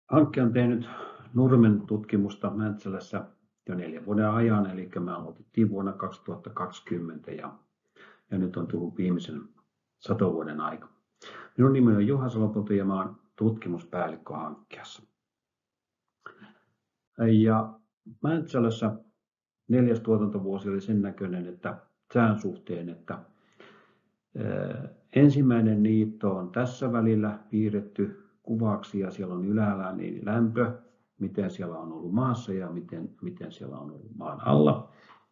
Antti on tehnyt nurmen tutkimusta Mäntsälässä jo 4 vuoden ajan, eli me aloitettiin vuonna 2020 ja nyt on tullut viimeisen 100 vuoden aika. Minun nimeni on Juha Salopoto ja mä olen tutkimuspäällikkö hankkeessa. Ja Mäntsälässä 4. tuotantovuosi oli sen näköinen, että sään suhteen, että ensimmäinen niitto on tässä välillä piirretty kuvaksi ja siellä on ylhäällä niin lämpö, miten siellä on ollut maassa ja miten siellä on ollut maan alla.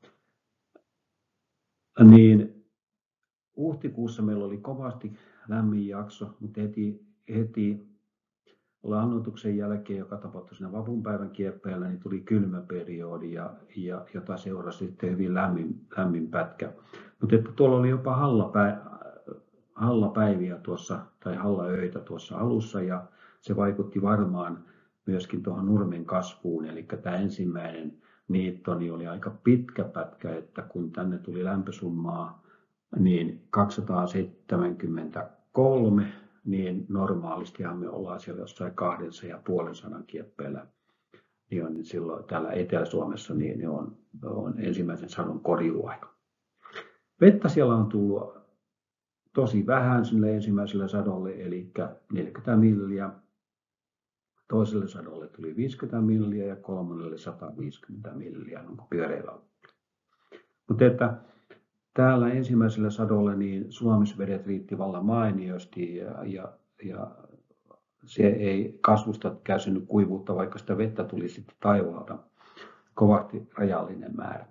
Niin huhtikuussa meillä oli kovasti lämmin jakso, mutta heti lannoituksen jälkeen, joka tapahtui siinä vapunpäivän kieppeillä, niin tuli kylmä periodi jota seurasi sitten hyvin lämmin pätkä. Mutta että tuolla oli jopa hallapäiviä tuossa tai hallaöitä tuossa alussa ja se vaikutti varmaan myöskin tuohon nurmen kasvuun. Eli tämä ensimmäinen niitto niin oli aika pitkä pätkä, että kun tänne tuli lämpösummaa niin 273, niin normaalistihan me ollaan siellä jossain 250 kieppeillä. Niin silloin täällä Etelä-Suomessa niin on ensimmäisen sadon korjuuaika. Vettä siellä on tullut tosi vähän sille ensimmäiselle sadolle, eli 40 milliä. Toiselle sadolle tuli 50 milliä ja kolmannelle 150 milliä pyöreillä. Mutta että täällä ensimmäisellä sadolla niin suomisvedet riitti vallan mainiosti ja se ei kasvusta kärsinyt kuivuutta, vaikka sitä vettä tuli sitten taivaalta kovasti rajallinen määrä.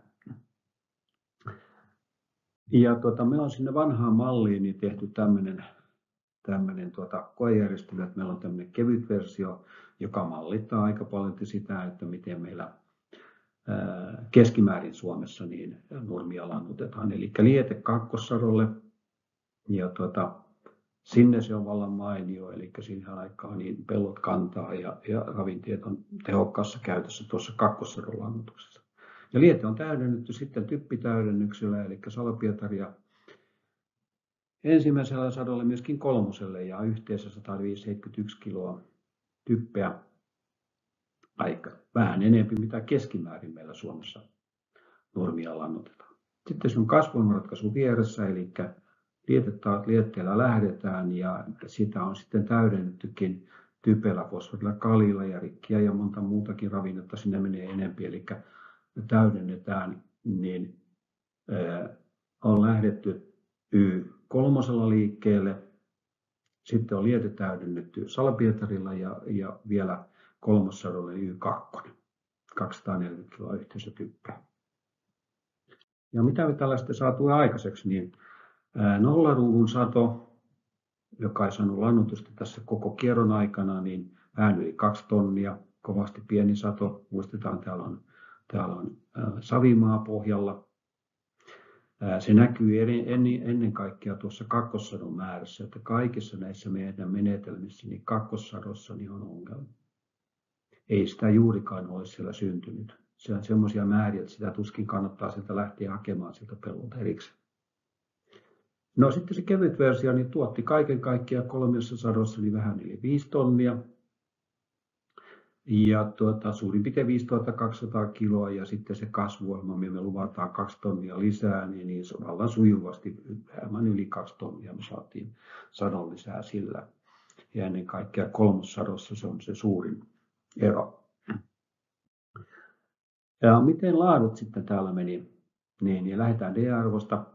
Ja me on sinne vanhaan malliin niin tehty tämmöinen koejärjestely, että meillä on tämmöinen kevyt versio, joka mallittaa aika paljon sitä, että miten meillä keskimäärin Suomessa niin nurmia lannoitetaan. Eli liete kakkossadolle ja sinne se on vallan mainio, eli siihen aikaan niin pellot kantaa ja ravinteet on tehokkaassa käytössä tuossa kakkossadon lannoituksessa. Ja liete on täydennetty sitten typpitäydennyksellä, eli Salpietaria ensimmäisellä sadolla myöskin kolmoselle ja yhteensä 171 kiloa typpeä, aika vähän enemmän mitä keskimäärin meillä Suomessa nurmia lannoitetaan. Sitten se on kasvuimaratkaisu vieressä, eli lietteellä lähdetään ja sitä on sitten täydennettykin typellä, fosforilla, kalilla ja rikkiä ja monta muutakin ravinnetta sinne menee enempi, eli täydennetään, niin on lähdetty Y3 liikkeelle, sitten on liete täydennetty Salpietarilla ja vielä kolmossadolle Y2, 240 kiloa yhteisötyppää. Ja mitä me tällaista saatu aikaiseksi, niin nollaruuvun sato, joka ei saanut lannoitusta tässä koko kierron aikana, niin vähän yli 2 tonnia, kovasti pieni sato. Muistetaan, täällä on savimaa pohjalla. Se näkyy ennen kaikkea tuossa kakkossadon määrässä, että kaikissa näissä meidän menetelmissä niin kakkossadossa niin on ongelma. Ei sitä juurikaan ole siellä syntynyt. Se on semmoisia määriä, että sitä tuskin kannattaa sieltä lähteä hakemaan sieltä pellolta erikseen. No sitten se kevyt versio niin tuotti kaiken kaikkiaan 3 sadossa niin vähän yli 5 tonnia. Ja suurin piirtein 5200 kiloa ja sitten se kasvuohjelma, me luvataan 2 tonnia lisää, niin se on vallan sujuvasti hieman yli 2 tonnia me saatiin sadon lisää sillä. Ja ennen kaikkea kolmossadossa se on se suurin ero. Ja miten laadut sitten täällä meni, niin lähdetään D-arvosta,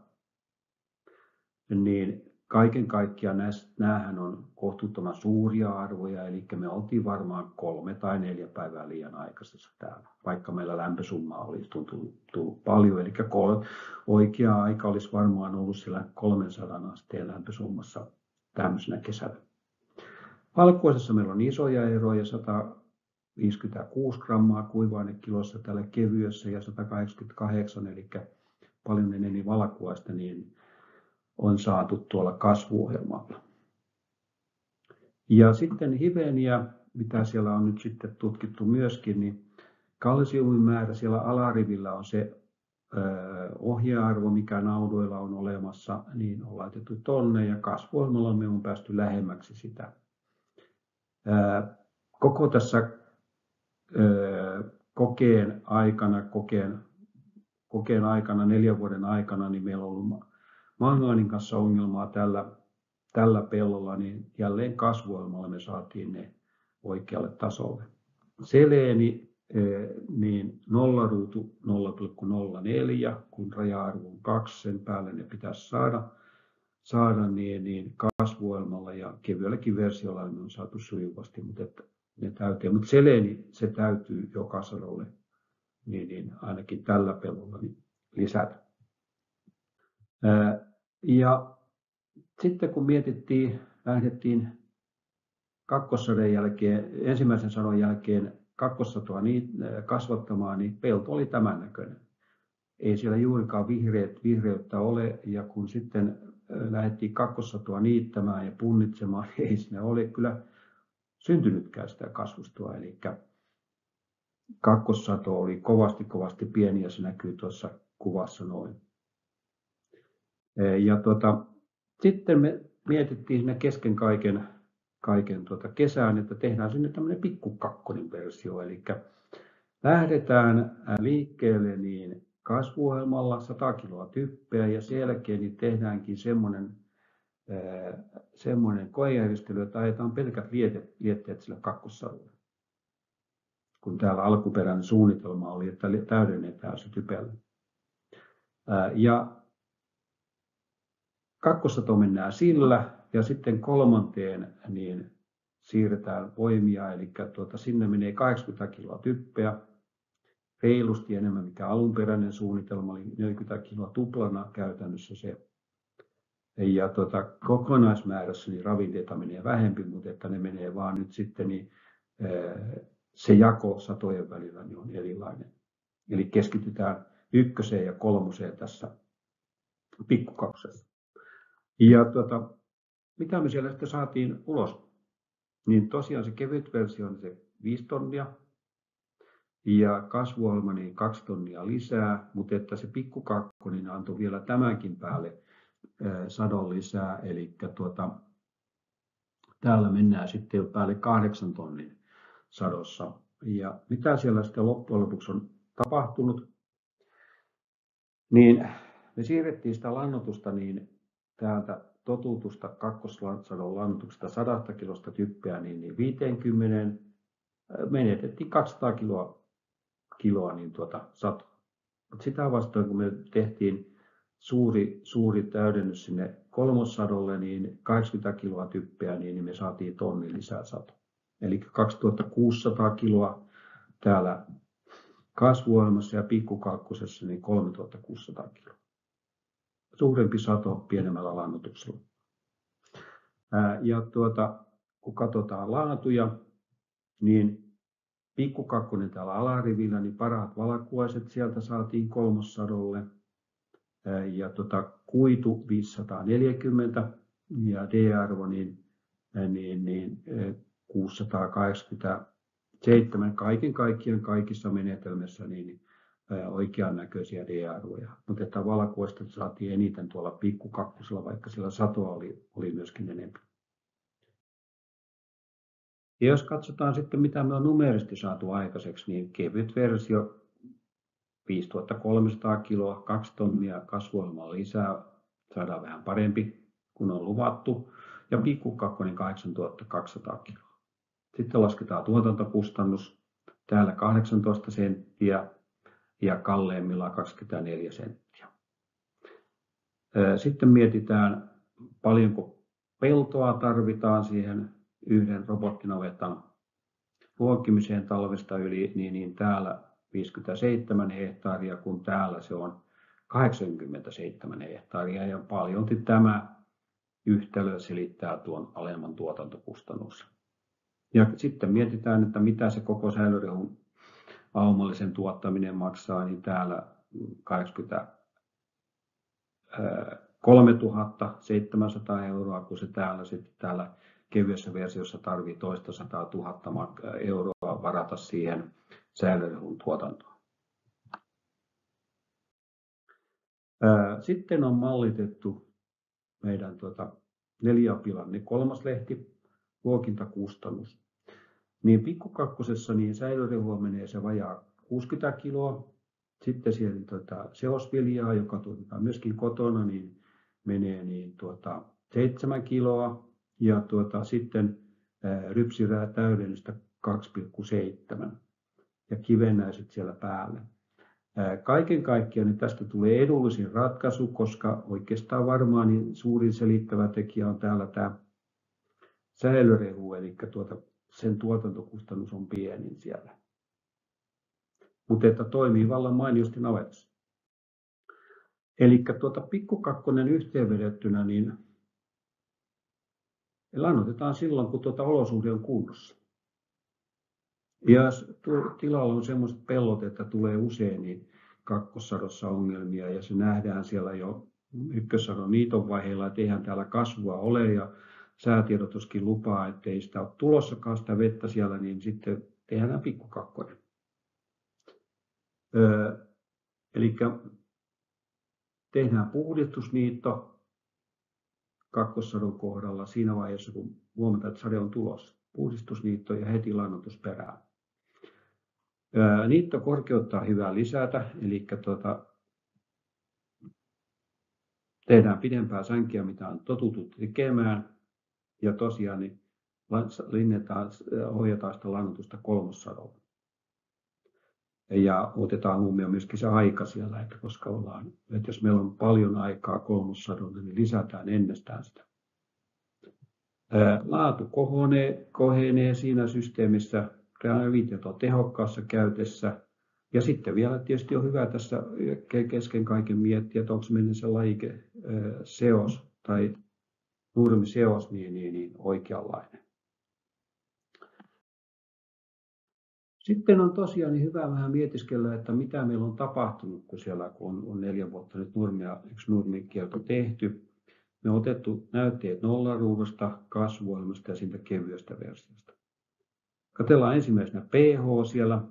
niin kaiken kaikkiaan näähän on kohtuuttoman suuria arvoja, eli me oltiin varmaan 3 tai 4 päivää liian aikaisessa täällä, vaikka meillä lämpösumma olisi tullut paljon, eli oikea aika olisi varmaan ollut siellä 300 asteen lämpösummassa tämmöisenä kesänä. Valkuaisessa meillä on isoja eroja, 156 grammaa kuiva-ainekilossa täällä kevyessä ja 188, eli paljon enemmän valkuaista, niin on saatu tuolla kasvuohjelmalla. Ja sitten hiveniä, mitä siellä on nyt sitten tutkittu myöskin, niin kalsiumin määrä siellä alarivillä on se ohjearvo, mikä naudoilla on olemassa, niin on laitettu tonne ja kasvuohjelmalla me on päästy lähemmäksi sitä. koko tässä kokeen aikana, 4 vuoden aikana, niin meillä on ollut mangaanin kanssa ongelmaa tällä pellolla, niin jälleen kasvuohjelmalla me saatiin ne oikealle tasolle. Seleeni, niin nollaruutu 0,04, kun raja-arvo on 2, sen päälle ne pitäisi saada niin kasvuohjelmalla ja kevyelläkin versiolla ne on saatu sujuvasti, mutta ne täytyy. Mutta seleeni, se täytyy joka sadolle niin ainakin tällä pellolla niin lisätä. Ja sitten kun lähdettiin kakkossaden jälkeen, ensimmäisen sadon jälkeen kakkossatoa kasvattamaan, niin pelto oli tämän näköinen. Ei siellä juurikaan vihreyttä ole, ja kun sitten lähdettiin kakkossatoa niittämään ja punnitsemaan, niin ei siinä ole kyllä syntynytkään sitä kasvustoa. Eli kakkossato oli kovasti pieni, ja se näkyy tuossa kuvassa noin. Ja sitten me mietittiin siinä kesken kaiken kesään, että tehdään sinne tämmöinen pikkukakkonen versio. Eli lähdetään liikkeelle niin kasvuohjelmalla 100 kiloa typpeä ja sen jälkeen niin tehdäänkin semmoinen koejärjestely, että ajetaan pelkät lietteet sillä kakkossadolla. Kun täällä alkuperäinen suunnitelma oli, että täydennetään se typellä. Ja kakkossato mennään sillä ja sitten kolmanteen niin siirretään voimia, eli sinne menee 80 kiloa typpeä, reilusti enemmän mikä alunperäinen suunnitelma oli 40 kiloa tuplana käytännössä se. Ja kokonaismäärässä niin ravinteita menee vähempi, mutta että ne menee vaan nyt sitten niin se jako satojen välillä niin on erilainen. Eli keskitytään 1 ja 3 tässä pikkukaksessa. Ja mitä me siellä sitten saatiin ulos? Niin tosiaan se kevyt versio on se 5 tonnia ja kasvuohjelma niin 2 tonnia lisää, mutta että se pikkukakko niin antoi vielä tämänkin päälle sadon lisää, eli täällä mennään sitten jo päälle 8 tonnin sadossa. Ja mitä siellä sitten loppujen lopuksi on tapahtunut, niin me siirrettiin sitä lannoitusta niin täältä totutusta kakkossadon lannoituksesta 100 kilosta typpeä niin 50, menetettiin 200 kiloa niin satoa. Mutta sitä vastaan kun me tehtiin suuri täydennys sinne kolmossadolle, niin 80 kiloa typpeä, niin me saatiin tonni lisää sato. Eli 2600 kiloa täällä kasvuohjelmassa ja pikkukakkosessa niin 3600 kiloa. Suurempi sato pienemmällä lannoituksella. Ja kun katsotaan laatuja, niin pikkukakkonen täällä alarivillä, niin parhaat valkuaiset sieltä saatiin kolmossadolle. Ja kuitu 540 ja D-arvo niin 687 kaiken kaikkiaan kaikissa menetelmissä niin oikean näköisiä D-arvoja. Mutta että valkuaista saatiin eniten tuolla pikkukakkosella, vaikka sillä satoa oli myöskin enemmän. Ja jos katsotaan sitten mitä me on numerisesti saatu aikaiseksi, niin kevyt versio 5300 kiloa, 2 tonnia kasvuohjelmaa lisää, saadaan vähän parempi kuin on luvattu, ja pikkukakkonen 8200 kiloa. Sitten lasketaan tuotantokustannus, täällä 18 senttiä ja kalleimmillaan 24 senttiä. Sitten mietitään paljonko peltoa tarvitaan siihen yhden robottinavetan ruokkimiseen talvesta yli, niin täällä 57 hehtaaria, kun täällä se on 87 hehtaaria ja paljolti tämä yhtälö selittää tuon alemman tuotantokustannuksen. Ja sitten mietitään, että mitä se koko säilörehun aumallisen tuottaminen maksaa, niin täällä 83 700 euroa, kun se täällä kevyessä versiossa tarvii toista 100 000 euroa varata siihen säilörehun tuotantoon. Sitten on mallitettu meidän neliapilainen kolmoslehti, ruokintakustannus. Niin pikkukakkosessa niin säilörehua menee se vajaa 60 kiloa. Sitten siellä seosviljaa, joka tuotetaan myöskin kotona, niin menee 7 kiloa. Ja sitten rypsirää täydennystä 2,7 ja kivennäiset siellä päälle. Kaiken kaikkiaan niin tästä tulee edullisin ratkaisu, koska oikeastaan varmaan niin suurin selittävä tekijä on täällä tämä säilörehu, eli sen tuotantokustannus on pienin siellä. Mutta että toimii vallan mainiosti navetassa. Eli pikkukakkonen yhteenvedettynä, niin lannoitetaan silloin, kun olosuhde on kunnossa. Ja jos tilalla on sellaiset pellot, että tulee usein niin kakkossadossa ongelmia, ja se nähdään siellä jo ykkössadon niitonvaiheilla, että eihän täällä kasvua ole, ja säätiedotuskin lupaa, että ei sitä ole tulossakaan sitä vettä siellä, niin sitten tehdään pikkukakkonen. Eli tehdään puhdistusniitto kakkossadon kohdalla siinä vaiheessa, kun huomataan, että sade on tulossa. Puhdistusniitto ja heti lannoitus perään. Niittokorkeutta on hyvä lisätä, eli tehdään pidempää sänkiä, mitä on totuttu tekemään. Ja tosiaan niin hoidetaan sitä lannoitusta kolmossadolla. Ja otetaan huomioon myöskin se aika siellä, että koska että jos meillä on paljon aikaa kolmossadolla, niin lisätään ennestään sitä. Laatu kohenee siinä systeemissä, ravinteet on tehokkaassa käytössä. Ja sitten vielä tietysti on hyvä tässä kesken kaiken miettiä, että onko meidän se lajike seos tai nurmiseos niin oikeanlainen. Sitten on tosiaan niin hyvä vähän mietiskellä, että mitä meillä on tapahtunut, kun on 4 vuotta nyt yksi nurmikielto tehty. Me on otettu näytteet nollaruudusta, kasvuohjelmasta ja siitä kevyestä versiosta. Katsellaan ensimmäisenä pH siellä.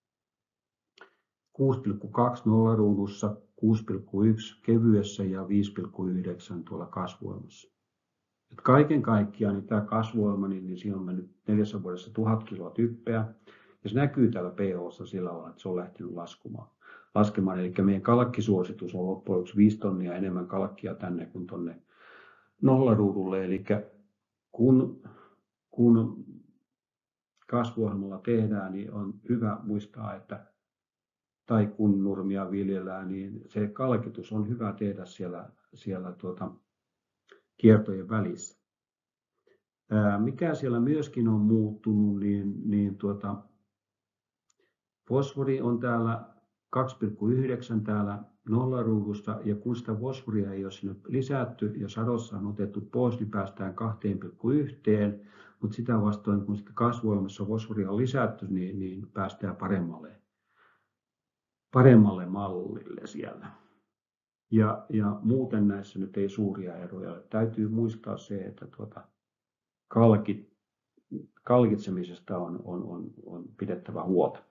6,2 nollaruudussa, 6,1 kevyessä ja 5,9 tuolla kasvuohjelmassa. Et kaiken kaikkiaan niin tämä kasvuohjelma, niin siinä on mennyt 4 vuodessa 1000 kiloa typpeä. Ja se näkyy täällä pH:ssa sillä tavalla, että se on lähtenyt laskemaan. Eli meidän kalkkisuositus on loppujen lopuksi 5 tonnia enemmän kalkkia tänne kuin tuonne nollaruudulle. Eli kun kasvuohjelmalla tehdään, niin on hyvä muistaa, että tai kun nurmia viljellään, niin se kalkitus on hyvä tehdä siellä kiertojen välissä. Mikä siellä myöskin on muuttunut, niin fosfori on täällä 2,9 täällä nollaruudussa, ja kun sitä fosforia ei ole sinne lisätty ja sadossa on otettu pois, niin päästään 2,1, mutta sitä vastoin kun sitä kasvuohjelmassa fosforia on lisätty, niin päästään paremmalle mallille siellä. Ja muuten näissä nyt ei suuria eroja. Täytyy muistaa se, että kalkitsemisesta on pidettävä huolta.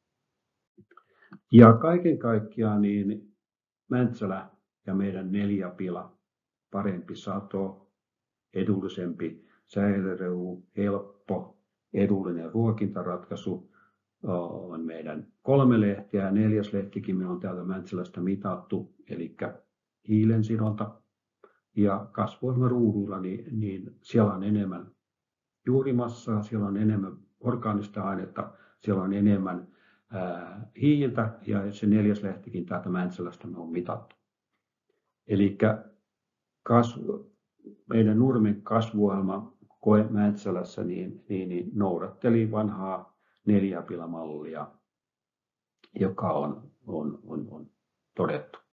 Ja kaiken kaikkiaan niin Mäntsälä ja meidän 4 pila, parempi sato, edullisempi säilörehu, helppo, edullinen ruokintaratkaisu on meidän 3 lehteä ja 4. lehtikin me on täältä Mäntsälästä mitattu, eli hiilensidonta. Ja kasvuohjelmaruudulla niin siellä on enemmän juurimassaa, siellä on enemmän orgaanista ainetta, siellä on enemmän hiiltä ja se 4. lehtikin täältä Mäntsälästä me on mitattu. Eli meidän nurmen kasvuohjelma koe Mäntsälässä niin noudatteli vanhaa 4 pilamallia, joka on todettu.